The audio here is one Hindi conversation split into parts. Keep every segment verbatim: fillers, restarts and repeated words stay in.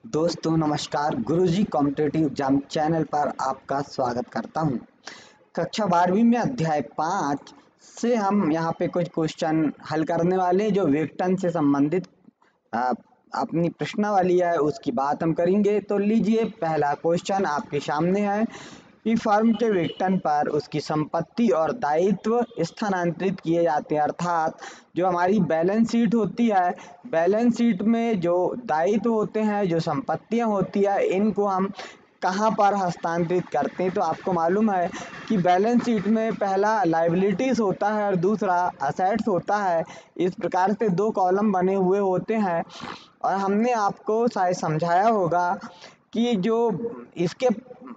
दोस्तों नमस्कार, गुरुजी कॉम्पिटिटिव एग्जाम चैनल पर आपका स्वागत करता हूं। कक्षा बारहवीं में अध्याय पाँच से हम यहां पे कुछ क्वेश्चन हल करने वाले हैं जो वेतन से संबंधित आ, अपनी प्रश्नावली है उसकी बात हम करेंगे। तो लीजिए, पहला क्वेश्चन आपके सामने है कि फर्म के वेतन पर उसकी संपत्ति और दायित्व स्थानांतरित किए जाते हैं। अर्थात जो हमारी बैलेंस शीट होती है, बैलेंस शीट में जो दायित्व होते हैं, जो संपत्तियां होती है, इनको हम कहाँ पर हस्तांतरित करते हैं। तो आपको मालूम है कि बैलेंस शीट में पहला लायबिलिटीज होता है और दूसरा असेट्स होता है। इस प्रकार से दो कॉलम बने हुए होते हैं और हमने आपको शायद समझाया होगा कि जो इसके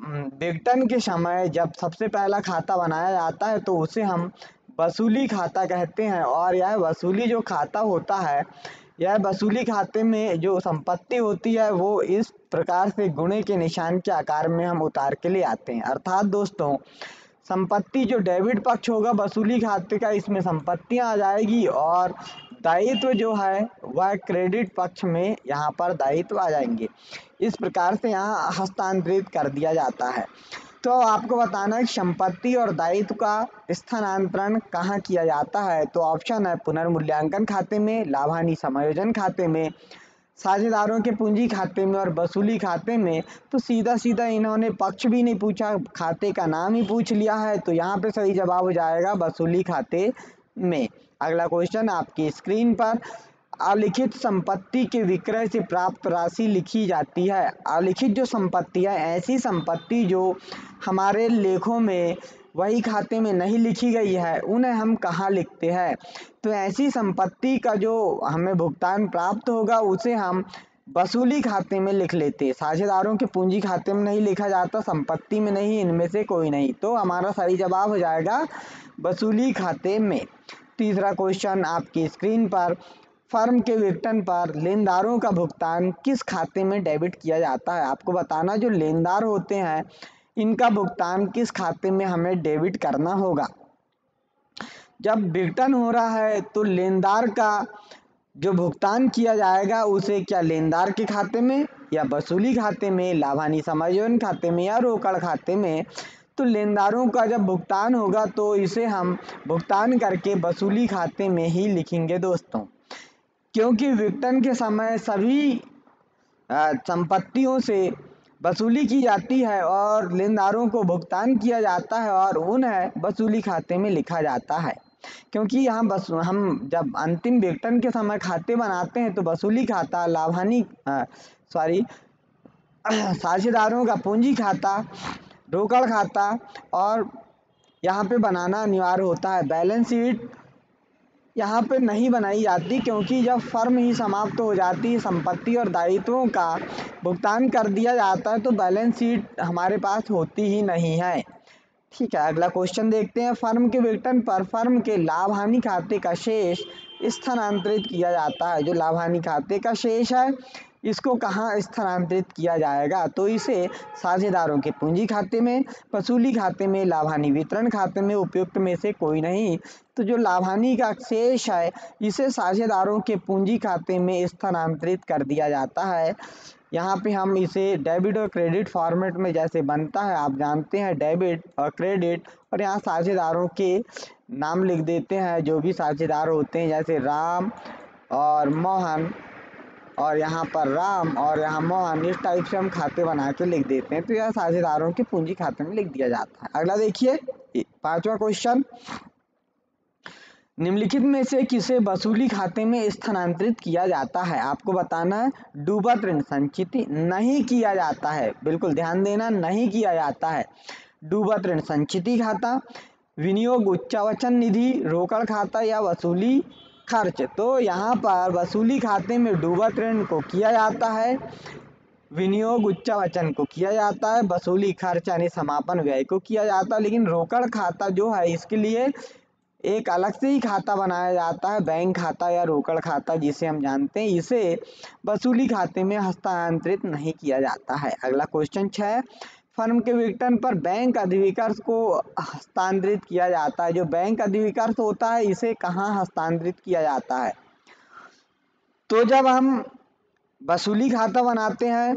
वेतन के समय जब सबसे पहला खाता बनाया जाता है तो उसे हम वसूली खाता कहते हैं। और यह वसूली जो खाता होता है, यह वसूली खाते में जो संपत्ति होती है वो इस प्रकार से गुणे के निशान के आकार में हम उतार के ले आते हैं। अर्थात दोस्तों, संपत्ति जो डेबिट पक्ष होगा वसूली खाते का, इसमें संपत्तियां आ जाएगी और दायित्व जो है वह क्रेडिट पक्ष में यहाँ पर दायित्व आ जाएंगे। इस प्रकार से यहाँ हस्तांतरित कर दिया जाता है। तो आपको बताना है संपत्ति और दायित्व का स्थानांतरण कहाँ किया जाता है। तो ऑप्शन है पुनर्मूल्यांकन खाते में, लाभानी समायोजन खाते में, साझेदारों के पूंजी खाते में और वसूली खाते में। तो सीधा सीधा इन्होंने पक्ष भी नहीं पूछा, खाते का नाम ही पूछ लिया है। तो यहाँ पे सही जवाब हो जाएगा वसूली खाते में। अगला क्वेश्चन आपकी स्क्रीन पर, अलिखित संपत्ति के विक्रय से प्राप्त राशि लिखी जाती है। अलिखित जो संपत्ति है, ऐसी संपत्ति जो हमारे लेखों में वही खाते में नहीं लिखी गई है, उन्हें हम कहाँ लिखते हैं। तो ऐसी संपत्ति का जो हमें भुगतान प्राप्त होगा उसे हम वसूली खाते में लिख लेते हैं। साझेदारों के पूंजी खाते में नहीं लिखा जाता, संपत्ति में नहीं, इनमें से कोई नहीं। तो हमारा सही जवाब हो जाएगा वसूली खाते में। तीसरा क्वेश्चन आपकी स्क्रीन पर, फर्म के वेतन पर लेनदारों का भुगतान किस खाते में डेबिट किया जाता है। आपको बताना जो लेनदार होते हैं इनका भुगतान किस खाते में हमें डेबिट करना होगा। जब वेतन हो रहा है तो लेनदार का जो भुगतान किया जाएगा उसे क्या लेनदार के खाते में या वसूली खाते में, लाभानी समायोजन खाते में या रोकड़ खाते में। तो लेनदारों का जब भुगतान होगा तो इसे हम भुगतान करके वसूली खाते में ही लिखेंगे दोस्तों, क्योंकि वेतन के समय सभी संपत्तियों से वसूली की जाती है और लेनदारों को भुगतान किया जाता है और उन्हें वसूली खाते में लिखा जाता है। क्योंकि यहाँ बस हम जब अंतिम वेतन के समय खाते बनाते हैं तो वसूली खाता, लाभानी सॉरी साझेदारों का पूंजी खाता, रोकड़ खाता और यहाँ पे बनाना अनिवार्य होता है। बैलेंस शीट यहाँ पे नहीं बनाई जाती क्योंकि जब फर्म ही समाप्त हो जाती है, संपत्ति और दायित्वों का भुगतान कर दिया जाता है, तो बैलेंस शीट हमारे पास होती ही नहीं है। ठीक है, अगला क्वेश्चन देखते हैं। फर्म के वेतन पर फर्म के लाभ हानि खाते का शेष स्थानांतरित किया जाता है। जो लाभ हानि खाते का शेष है इसको कहाँ स्थानांतरित किया जाएगा। तो इसे साझेदारों के पूंजी खाते में, वसूली खाते में, लाभ हानि वितरण खाते में, उपयुक्त में से कोई नहीं। तो जो लाभ हानि का शेष है इसे साझेदारों के पूंजी खाते में स्थानांतरित कर दिया जाता है। यहाँ पे हम इसे डेबिट और क्रेडिट फॉर्मेट में जैसे बनता है, आप जानते हैं डेबिट और क्रेडिट, और यहाँ साझेदारों के नाम लिख देते हैं जो भी साझेदार होते हैं, जैसे राम और मोहन, और यहाँ पर राम और यहाँ मोहन, इस टाइप से हम खाते बना के लिख देते हैं। तो यह साझेदारों के पूंजी खाते में लिख दिया जाता है। अगला देखिए, पांचवा क्वेश्चन, निम्नलिखित में से किसे वसूली खाते में स्थानांतरित किया जाता है। आपको बताना है डूबत ऋण संचिति नहीं किया जाता है। बिल्कुल ध्यान देना, नहीं किया जाता है। डूबत ऋण संचिति खाता, विनियोग उच्चावचन निधि, रोकड़ खाता या वसूली खर्च। तो यहाँ पर वसूली खाते में डूबत ऋण को किया जाता है, विनियोग उच्चावचन को किया जाता है, वसूली खर्च यानी समापन व्यय को किया जाता है। लेकिन रोकड़ खाता जो है इसके लिए एक अलग से ही खाता बनाया जाता है, बैंक खाता या रोकड़ खाता जिसे हम जानते हैं, इसे वसूली खाते में हस्तांतरित नहीं किया जाता है। अगला क्वेश्चन छह, फर्म के वेतन पर बैंक अधिविकर्ष को हस्तांतरित किया जाता है। जो बैंक अधिविकर्ष होता है इसे कहाँ हस्तांतरित किया जाता है। तो जब हम वसूली खाता बनाते हैं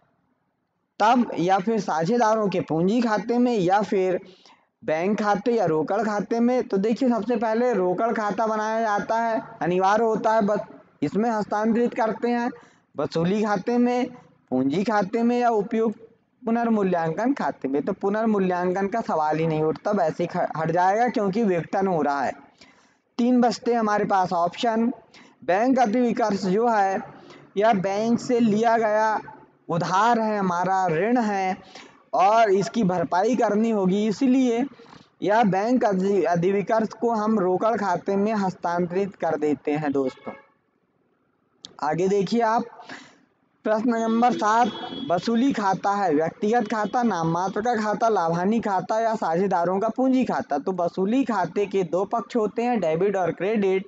तब, या फिर साझेदारों के पूंजी खाते में, या फिर बैंक खाते या रोकड़ खाते में। तो देखिए सबसे पहले रोकड़ खाता बनाया जाता है, अनिवार्य होता है, बस इसमें हस्तांतरित करते हैं। वसूली खाते में, पूंजी खाते में, या उपयुक्त पुनर्मूल्यांकन खाते में। तो पुनर्मूल्यांकन का सवाल ही नहीं उठता, वैसे ही हट जाएगा क्योंकि विघटन हो रहा है। तीन बचते हमारे पास ऑप्शन। बैंक अतिविकर्ष जो है यह बैंक से लिया गया उधार है, हमारा ऋण है, और इसकी भरपाई करनी होगी, इसलिए यह बैंक अधिविकर्ष को हम रोकड़ खाते में हस्तांतरित कर देते हैं दोस्तों। आगे देखिए आप, प्रश्न नंबर सात, वसूली खाता है व्यक्तिगत खाता, नाम मात्र का खाता, लाभानी खाता, या साझेदारों का पूंजी खाता। तो वसूली खाते के दो पक्ष होते हैं, डेबिट और क्रेडिट।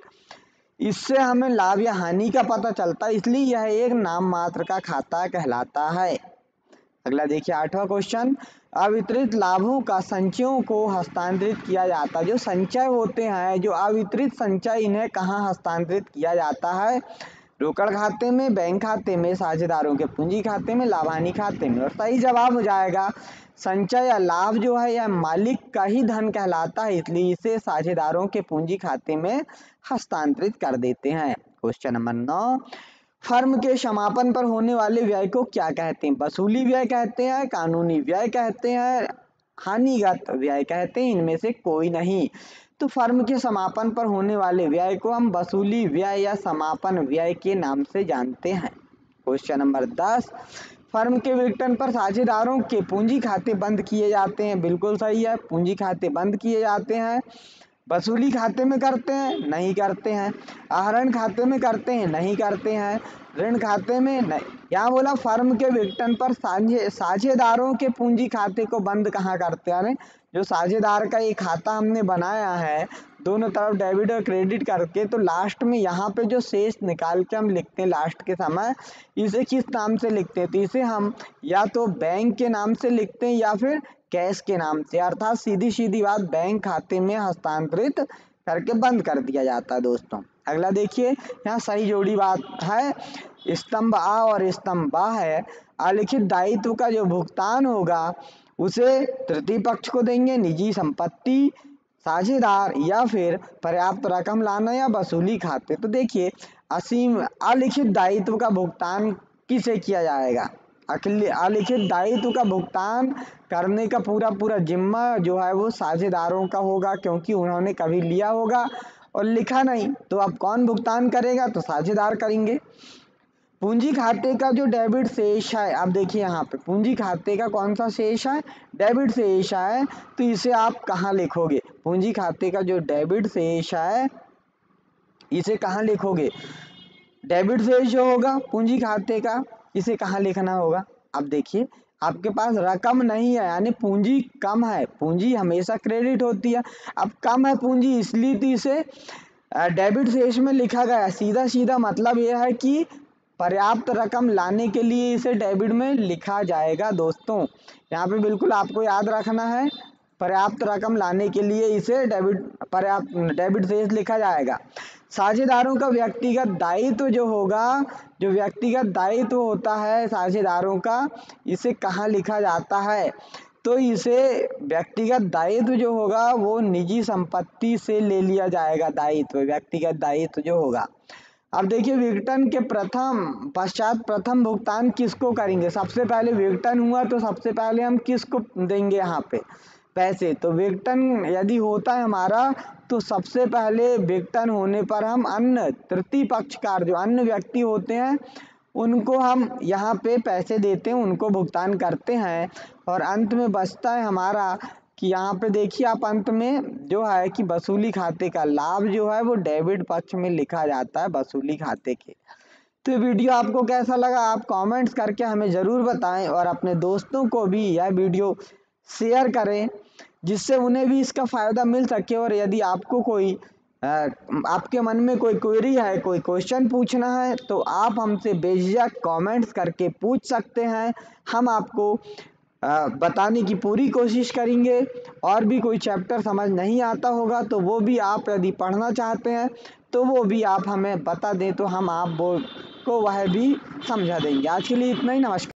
इससे हमें लाभ या हानि का पता चलता है, इसलिए यह एक नाम मात्र का खाता कहलाता है। अगला देखिए आठवां क्वेश्चन, अवितरित लाभों का संचयों को हस्तांतरित किया जाता है। जो संचय होते हैं, जो अवितरित संचय, इन्हें कहाँ हस्तांतरित किया जाता है? रोकड़ खाते में, बैंक खाते में, साझेदारों के पूंजी खाते में, लाभानी खाते में। और सही जवाब हो जाएगा संचय या लाभ जो है यह मालिक का ही धन कहलाता है, इसलिए इसे साझेदारों के पूंजी खाते में हस्तांतरित कर देते हैं। क्वेश्चन नंबर नौ, फर्म के समापन पर होने वाले व्यय को क्या कहते हैं? वसूली व्यय कहते हैं, कानूनी व्यय कहते हैं, हानिगत व्यय कहते हैं, इनमें से कोई नहीं। तो फर्म के समापन पर होने वाले व्यय को हम वसूली व्यय या समापन व्यय के नाम से जानते हैं। क्वेश्चन नंबर दस, फर्म के विघटन पर साझेदारों के पूंजी खाते बंद किए जाते हैं। बिल्कुल सही है, पूंजी खाते बंद किए जाते हैं। वसूली खाते में करते हैं? नहीं करते हैं। आहरण खाते में करते हैं? नहीं करते हैं। ऋण खाते में? नहीं। यहाँ बोला फर्म के विघटन पर साझे साझेदारों के पूंजी खाते को बंद कहाँ करते हैं? जो साझेदार का एक खाता हमने बनाया है, दोनों तरफ डेबिट और क्रेडिट करके, तो लास्ट में यहाँ पे जो शेष निकाल के हम लिखते हैं लास्ट के समय, इसे किस नाम से लिखते हैं? तो इसे हम या तो बैंक के नाम से लिखते हैं या फिर कैश के नाम से, अर्थात सीधी सीधी बात बैंक खाते में हस्तांतरित करके बंद कर दिया जाता है दोस्तों। अगला देखिए, यहाँ सही जोड़ी बात है, स्तंभ आ और स्तंभ बा है। अलिखित दायित्व का जो भुगतान होगा उसे तृतीय पक्ष को देंगे, निजी संपत्ति, साझेदार, या फिर पर्याप्त रकम लाना, या वसूली खाते। तो देखिए असीम अलिखित दायित्व का भुगतान किसे किया जाएगा? अलिखित दायित्व का भुगतान करने का पूरा पूरा जिम्मा जो है वो साझेदारों का होगा, क्योंकि उन्होंने कभी लिया होगा और लिखा नहीं, तो अब कौन भुगतान करेगा? तो साझेदार करेंगे। पूंजी खाते का जो डेबिट शेष है, आप देखिए यहाँ पे पूंजी खाते का कौन सा शेष है? डेबिट शेष है। तो इसे आप कहाँ लिखोगे? पूंजी खाते का जो डेबिट शेष है इसे कहाँ लिखोगे? डेबिट शेष जो होगा पूंजी खाते का, इसे कहाँ लिखना होगा? अब देखिए आपके पास रकम नहीं है, यानी पूंजी कम है, पूंजी हमेशा क्रेडिट होती है, अब कम है पूंजी इसलिए तो इसे डेबिट शेष में लिखा गया। सीधा सीधा मतलब यह है कि पर्याप्त रकम लाने के लिए इसे डेबिट में लिखा जाएगा दोस्तों। यहाँ पे बिल्कुल आपको याद रखना है, पर्याप्त रकम लाने के लिए इसे डेबिट पर्याप्त डेबिट शेष लिखा जाएगा। साझेदारों का व्यक्तिगत दायित्व जो होगा, जो व्यक्तिगत दायित्व होता है साझेदारों का, इसे कहाँ लिखा जाता है? तो इसे व्यक्तिगत दायित्व जो होगा वो निजी संपत्ति से ले लिया जाएगा, दायित्व व्यक्तिगत दायित्व जो होगा। अब देखिए विघटन के प्रथम पश्चात प्रथम भुगतान किसको करेंगे? सबसे पहले विघटन हुआ तो सबसे पहले हम किसको देंगे यहाँ पे पैसे? तो विघटन यदि होता है हमारा तो सबसे पहले विघटन होने पर हम अन्य तृतीय पक्षकार जो अन्य व्यक्ति होते हैं उनको हम यहाँ पे पैसे देते हैं, उनको भुगतान करते हैं। और अंत में बचता है हमारा कि यहाँ पे देखिए आप अंत में जो है कि वसूली खाते का लाभ जो है वो डेबिट पक्ष में लिखा जाता है वसूली खाते के। तो वीडियो आपको कैसा लगा आप कमेंट्स करके हमें ज़रूर बताएं, और अपने दोस्तों को भी यह वीडियो शेयर करें जिससे उन्हें भी इसका फ़ायदा मिल सके। और यदि आपको कोई आ, आपके मन में कोई क्वेरी है, कोई क्वेश्चन पूछना है, तो आप हमसे बेझिझक कमेंट्स करके पूछ सकते हैं, हम आपको आ, बताने की पूरी कोशिश करेंगे। और भी कोई चैप्टर समझ नहीं आता होगा तो वो भी आप यदि पढ़ना चाहते हैं तो वो भी आप हमें बता दें, तो हम आप वो आपको वह भी समझा देंगे। आज के लिए इतना ही, नमस्कार।